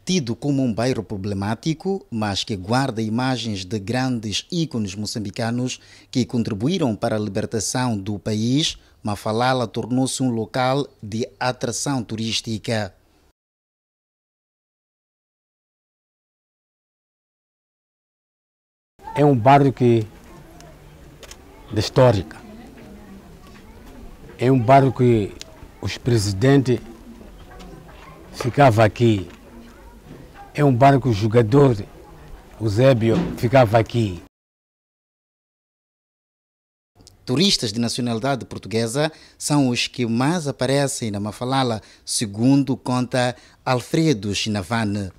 Tido como um bairro problemático, mas que guarda imagens de grandes ícones moçambicanos que contribuíram para a libertação do país, Mafalala tornou-se um local de atração turística. É um bairro da histórica. É um bairro que os presidentes ficavam aqui. É um bairro que o jogador, o Zébio, ficava aqui. Turistas de nacionalidade portuguesa são os que mais aparecem na Mafalala, segundo conta Alfredo Chinavane.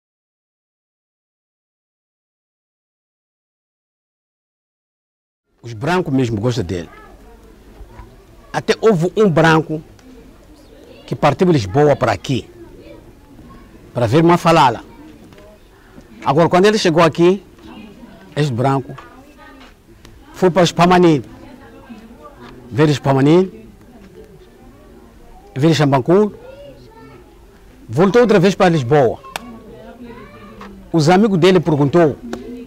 Os brancos mesmo gostam dele. Até houve um branco que partiu de Lisboa para aqui, para ver Mafalala. Agora, quando ele chegou aqui, este branco foi para Espamanim, ver Espamanim, ver Xambancur, voltou outra vez para Lisboa. Os amigos dele perguntou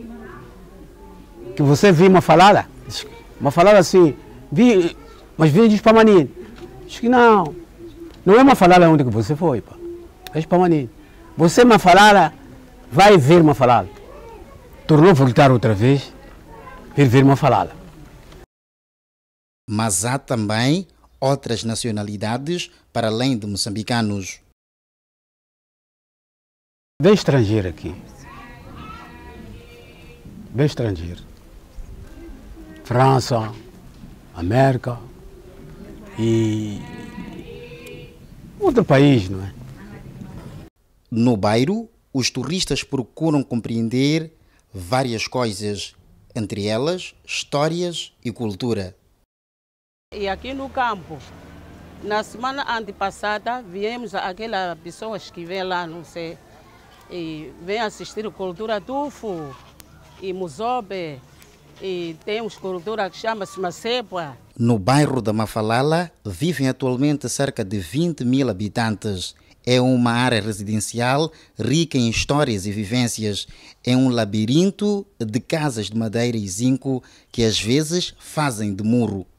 que você viu Mafalala? Mafalala assim, vi, mas vi de Espamanim. Disse que não é Mafalala onde que você foi, pá. É Espamanim. Você Mafalala, vai ver Mafalala. Tornou a voltar outra vez, ir ver Mafalala. Mas há também outras nacionalidades para além de moçambicanos. Vem estrangeiro aqui. Vem estrangeiro. França, América e outro país, não é? No bairro, os turistas procuram compreender várias coisas, entre elas histórias e cultura. E aqui no campo, na semana antepassada, viemos aquelas pessoas que vêm lá, não sei, e vêm assistir cultura tufo e muzobe, e temos cultura que chama-se macepa. No bairro da Mafalala, vivem atualmente cerca de 20 mil habitantes. É uma área residencial rica em histórias e vivências. É um labirinto de casas de madeira e zinco que às vezes fazem de muro.